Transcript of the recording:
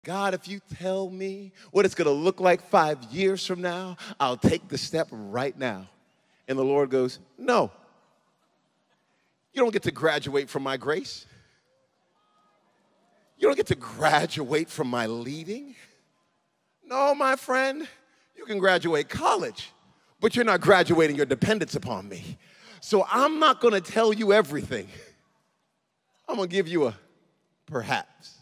God, if you tell me what it's going to look like 5 years from now, I'll take the step right now. And the Lord goes, no. You don't get to graduate from my grace. You don't get to graduate from my leading. No, my friend, you can graduate college, but you're not graduating your dependence upon me. So I'm not going to tell you everything. I'm going to give you a perhaps.